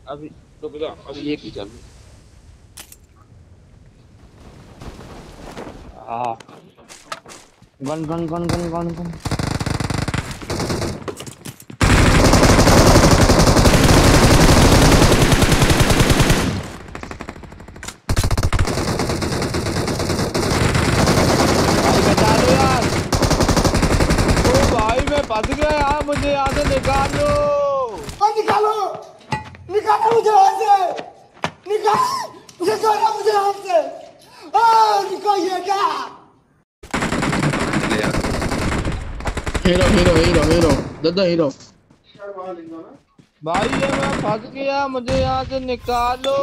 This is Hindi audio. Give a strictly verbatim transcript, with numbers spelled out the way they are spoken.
अभी तो रुक जा, अभी ये की चल। हाँ gun gun gun gun gun gun. भाई बचा लो यार। ओ भाई मैं फंस गया यार, मुझे यहाँ से निकालो। निकालो निकालो मुझे यहाँ से, निकाल निकालो मुझे यहाँ से, निकालिए क्या। हीरो हीरो हीरो हीरो दादा हीरो। भाई ये मैं फंस गया, मुझे यहाँ से निकालो।